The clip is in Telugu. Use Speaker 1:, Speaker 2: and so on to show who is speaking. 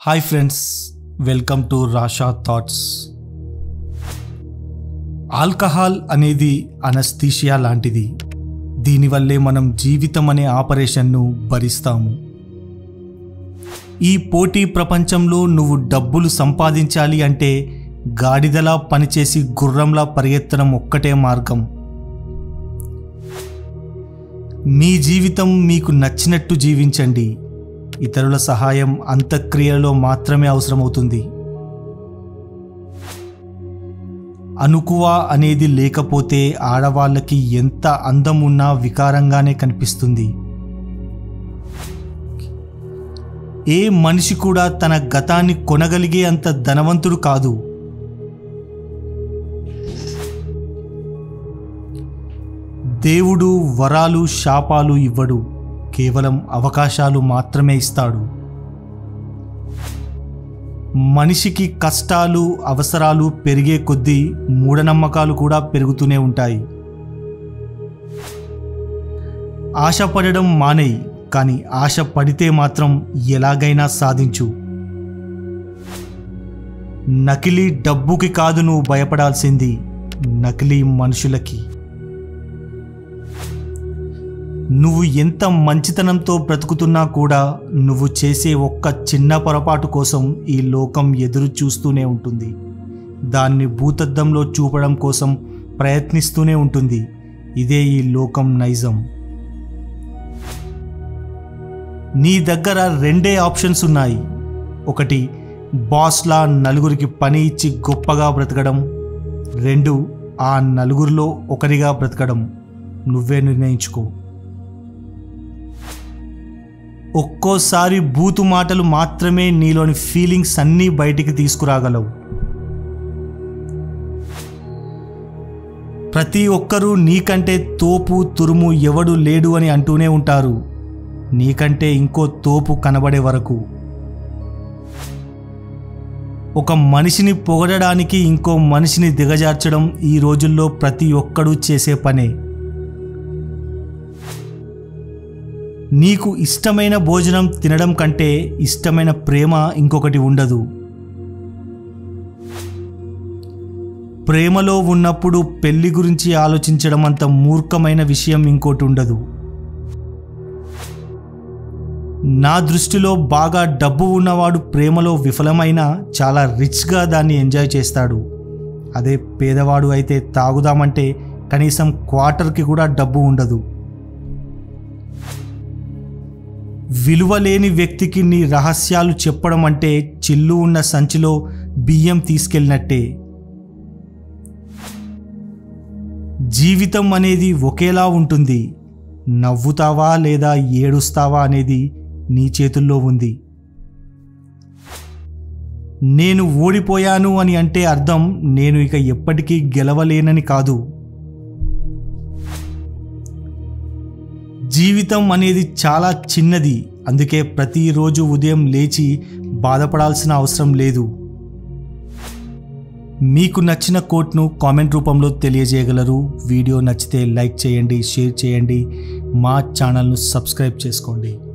Speaker 1: Hi friends, welcome to Rasha thoughts. Alcohol అనేది అనస్థీషియా లాంటిది. దీనివల్లే మనం జీవితం అనే ఆపరేషన్ను భరిస్తాము. ఈ పోటీ ప్రపంచంలో నువ్వు డబ్బులు సంపాదించాలి అంటే గాడిదలా పనిచేసి గుర్రంలా పరిగెత్తడం ఒక్కటే మార్గం. మీ జీవితం మీకు నచ్చినట్టు జీవించండి. ఇతరుల సహాయం అంతఃక్రియలో మాత్రమే అవసరమవుతుంది. అనుకువ అనేది లేకపోతే ఆడవాళ్ళకి ఎంత అందం ఉన్నా వికారంగానే కనిపిస్తుంది. ఏ మనిషి కూడా తన గతాన్ని కొనగలిగే అంత ధనవంతుడు కాదు. దేవుడు వరాలు శాపాలు ఇవ్వడు, కేవలం అవకాశాలు మాత్రమే ఇస్తాడు. మనిషికి కష్టాలు అవసరాలు పెరిగే కొద్దీ మూఢనమ్మకాలు కూడా పెరుగుతూనే ఉంటాయి. ఆశపడడం మానేయి, కానీ ఆశ పడితే మాత్రం ఎలాగైనా సాధించు. నకిలీ డబ్బుకి కాదు నువ్వు భయపడాల్సింది, నకిలీ మనుషులకి. నువ్వు ఎంత మంచితనంతో బ్రతుకుతున్నా కూడా నువ్వు చేసే ఒక్క చిన్న పొరపాటు కోసం ఈ లోకం ఎదురు చూస్తూనే ఉంటుంది. దాన్ని భూతద్దంలో చూపడం కోసం ప్రయత్నిస్తూనే ఉంటుంది. ఇదే ఈ లోకం నైజం. నీ దగ్గర రెండే ఆప్షన్స్ ఉన్నాయి. ఒకటి, బాస్లా నలుగురికి పని ఇచ్చి గొప్పగా బ్రతకడం. రెండు, ఆ నలుగురిలో ఒకరిగా బ్రతకడం. నువ్వే నిర్ణయించుకో. ఒక్కోసారి బూతు మాటలు మాత్రమే నీలోని ఫీలింగ్స్ అన్నీ బయటికి తీసుకురాగలవు. ప్రతి ఒక్కరూ నీకంటే తోపు తురుము ఎవడు లేడు అని అంటూనే ఉంటారు, నీకంటే ఇంకో తోపు కనబడే వరకు. ఒక మనిషిని పొగడడానికి ఇంకో మనిషిని దిగజార్చడం ఈ రోజుల్లో ప్రతి ఒక్కడూ చేసే పనే. నీకు ఇష్టమైన భోజనం తినడం కంటే ఇష్టమైన ప్రేమ ఇంకొకటి ఉండదు. ప్రేమలో ఉన్నప్పుడు పెళ్లి గురించి ఆలోచించడం అంత మూర్ఖమైన విషయం ఇంకోటి ఉండదు. నా దృష్టిలో బాగా డబ్బు ఉన్నవాడు ప్రేమలో విఫలమైన చాలా రిచ్గా దాన్ని ఎంజాయ్ చేస్తాడు. అదే పేదవాడు అయితే తాగుదామంటే కనీసం క్వార్టర్కి కూడా డబ్బు ఉండదు. విలువలేని వ్యక్తికి నీ రహస్యాలు చెప్పడం అంటే చిల్లు ఉన్న సంచిలో బియ్యం తీసుకెళ్ళినట్టే. జీవితం అనేది ఒకేలా ఉంటుంది. నవ్వుతావా లేదా ఏడుస్తావా అనేది నీ చేతుల్లో ఉంది. నేను ఓడిపోయాను అని అంటే అర్థం నేను ఇక ఎప్పటికీ గెలవలేనని కాదు. జీవితం అనేది చాలా చిన్నది. అందుకే ప్రతిరోజు ఉదయం లేచి బాధపడాల్సిన అవసరం లేదు. మీకు నచ్చిన కోట్ను కామెంట్ రూపంలో తెలియజేయగలరు. వీడియో నచ్చితే లైక్ చేయండి, షేర్ చేయండి, మా ఛానల్ను సబ్స్క్రైబ్ చేసుకోండి.